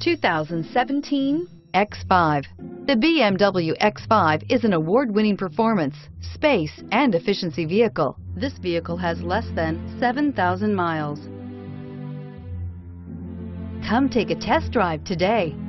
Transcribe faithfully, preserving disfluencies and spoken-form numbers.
two thousand seventeen X five. The B M W X five is an award-winning performance, space, and efficiency vehicle. This vehicle has less than seven thousand miles. Come take a test drive today.